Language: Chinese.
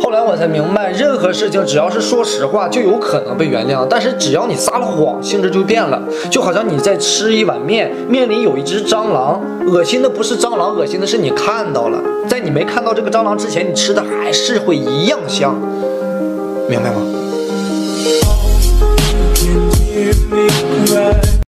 后来我才明白，任何事情只要是说实话，就有可能被原谅。但是只要你撒了谎，性质就变了。就好像你在吃一碗面，面里有一只蟑螂，恶心的不是蟑螂，恶心的是你看到了。在你没看到这个蟑螂之前，你吃的还是会一样香，明白吗？